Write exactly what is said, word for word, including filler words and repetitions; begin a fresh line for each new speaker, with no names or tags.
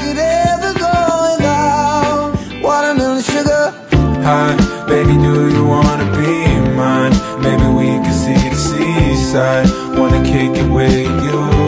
could ever go without watermelon sugar.
Hi, baby, do you wanna be mine? Maybe we can see the seaside. Wanna kick it with you